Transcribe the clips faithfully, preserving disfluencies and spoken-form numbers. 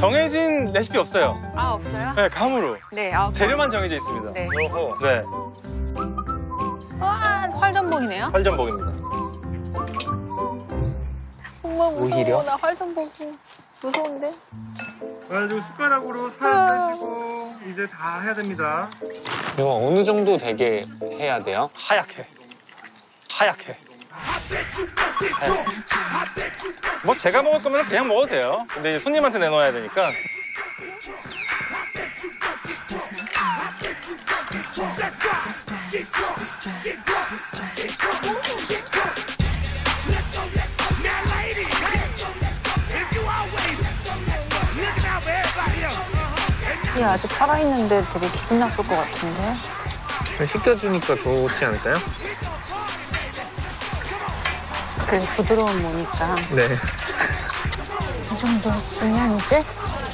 정해진 레시피 없어요. 아, 없어요? 네, 감으로. 네. 아, 재료만 정해져 있습니다. 네. 오호. 네, 와, 활전복이네요? 활전복입니다. 엄마 무서워. 오히려? 나 활전복이 무서운데? 그래가지고 숟가락으로 살 빼시고 이제 다 해야 됩니다. 이거 어느 정도 되게 해야 돼요? 하얗게. 하얗게. 하얗게. 뭐 제가 먹을 거면 그냥 먹어도 돼요. 근데 이제 손님한테 내놓아야 되니까. 얘 아직 살아있는데 되게 기분 나쁠 것 같은데? 씻겨주니까 좋지 않을까요? 그 부드러운 몸이니까. 네. 이 정도 했으면 이제?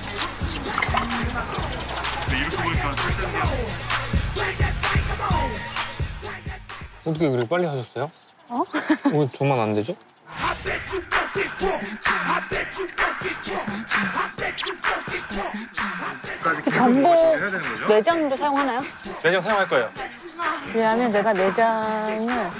어떻게 그렇게 빨리 하셨어요? 어? 왜 저만 안 되죠? 그 전복 내장도 사용하나요? 내장 사용할 거예요. 왜냐하면 내가 내장을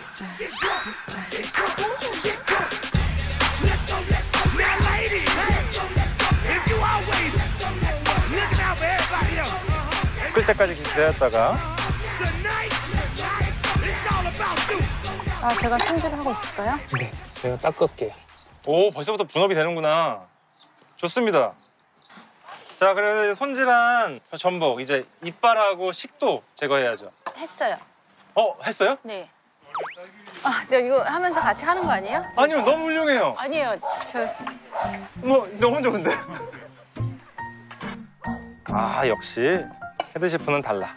끓을 때까지 기다렸다가. 아, 제가 손질을 하고 있을까요? 네. 제가 닦을게요. 오, 벌써부터 분업이 되는구나. 좋습니다. 자, 그래서 손질한 전복, 이제 이빨하고 식도 제거해야죠. 했어요. 어, 했어요? 네. 아, 저 이거 하면서 같이 하는 거 아니에요? 아니요, 너무 훌륭해요. 아니에요. 저 뭐, 너무 좋은데. 아, 역시 헤드 셰프는 달라.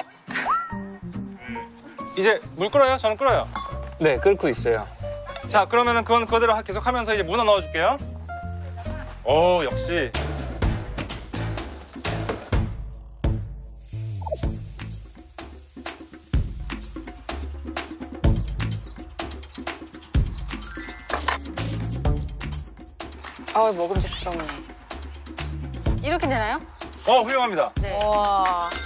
이제 물 끓어요? 저는 끓어요. 네, 끓고 있어요. 자, 그러면은 그건 그대로 계속 하면서 이제 문어 넣어줄게요. 오, 역시. 아, 먹음직스럽네. 이렇게 되나요? 어, 훌륭합니다. 네. 와.